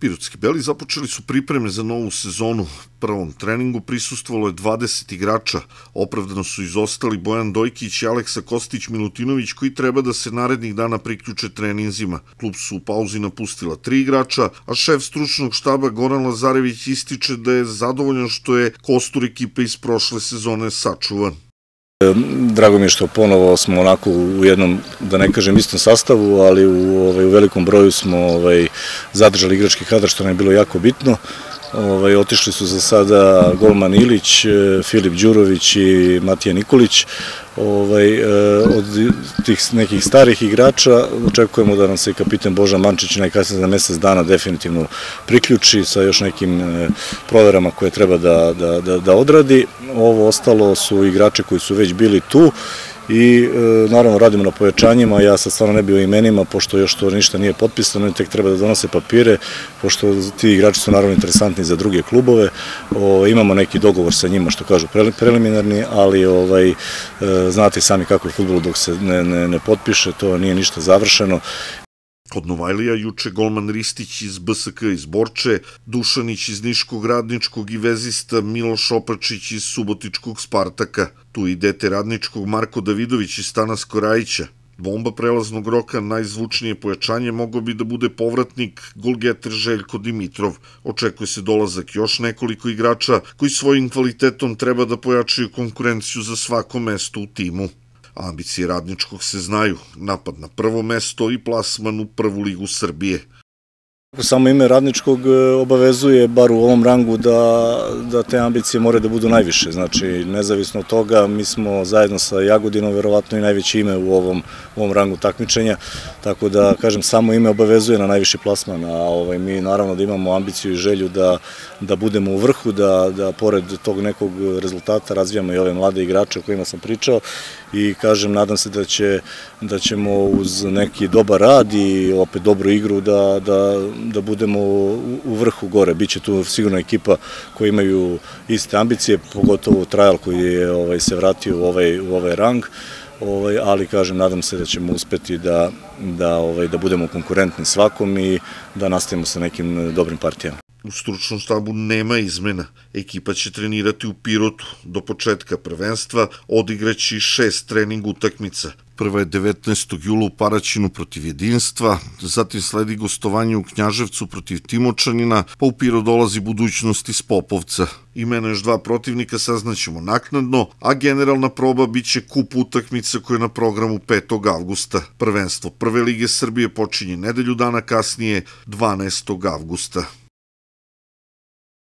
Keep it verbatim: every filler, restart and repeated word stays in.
Pirotski Beli započeli su pripreme za novu sezonu. Prvom treningu prisustvovalo je dvadeset igrača. Opravdano su izostali Bojan Dojkić i Aleksa Kostić-Milutinović, koji treba da se narednih dana priključe treninzima. Klub su u pauzi napustila tri igrača, a šef stručnog štaba Goran Lazarević ističe da je zadovoljan što je kostur ekipe iz prošle sezone sačuvan. Drago mi je što ponovo smo onako u jednom, da ne kažem istom sastavu, ali u, ovaj, u velikom broju smo ovaj, zadržali igrački kadar, što nam je bilo jako bitno. Ovaj, otišli su za sada golman Ilić, Filip Đurović i Matija Nikolić. Ovaj, od tih nekih starih igrača očekujemo da nam se kapitan Boža Mančić najkasnije za mesec dana definitivno priključi sa još nekim proverama koje treba da, da, da, da odradi. Ovo ostalo su igrači koji su već bili tu i naravno radimo na pojačanjima. Ja sad stvarno ne bi o imenima, pošto još to ništa nije potpisano i tek treba da donose papire, pošto ti igrači su naravno interesantni za druge klubove. O, imamo neki dogovor sa njima, što kažu preliminarni, ali ovaj, znate sami kako je fudbal dok se ne, ne, ne potpiše, to nije ništa završeno. Kod Novajlija juče golman Ristić iz B S K iz Borče, Dušanić iz Niškog Radničkog i vezista Miloš Opačić iz Subotičkog Spartaka. Tu i dete Radničkog Marko Davidović iz Stana Skorajića. Bomba prelaznog roka, najzvučnije pojačanje, mogao bi da bude povratnik golgeter Željko Dimitrov. Očekuje se dolazak još nekoliko igrača koji svojim kvalitetom treba da pojačaju konkurenciju za svako mesto u timu. Ambicije Radničkog se znaju, napad na prvo mesto i plasman u prvu ligu Srbije. Samo ime Radničkog obavezuje, bar u ovom rangu, da, da te ambicije moraju da budu najviše. Znači, nezavisno od toga, mi smo zajedno sa Jagodinom verovatno i najveće ime u ovom, u ovom rangu takmičenja, tako da, kažem, samo ime obavezuje na najviši plasman, a ovaj, mi naravno da imamo ambiciju i želju da, da budemo u vrhu, da, da pored tog nekog rezultata razvijamo i ove mlade igrače o kojima sam pričao i, kažem, nadam se da, će, da ćemo uz neki dobar rad i opet dobru igru da, da da budemo u vrhu gore. Biće tu sigurno ekipa koji imaju iste ambicije, pogotovo Trajal koji je ovaj, se vratio u ovaj, u ovaj rang, ovaj, ali kažem, nadam se da ćemo uspeti da, da, ovaj, da budemo konkurentni svakom i da nastavimo sa nekim dobrim partijama. U stručnom štabu nema izmena. Ekipa će trenirati u Pirotu. Do početka prvenstva odigraće šest trening utakmica. Prva je devetnaestog jula u Paraćinu protiv Jedinstva, zatim sledi gostovanje u Knjaževcu protiv Timočanina, pa u Pirot dolazi budućnost iz Popovca. Imena još dva protivnika saznaćemo naknadno, a generalna proba biće kup utakmica koja je na programu petog avgusta. Prvenstvo Prve lige Srbije počinje nedelju dana kasnije, dvanaestog avgusta.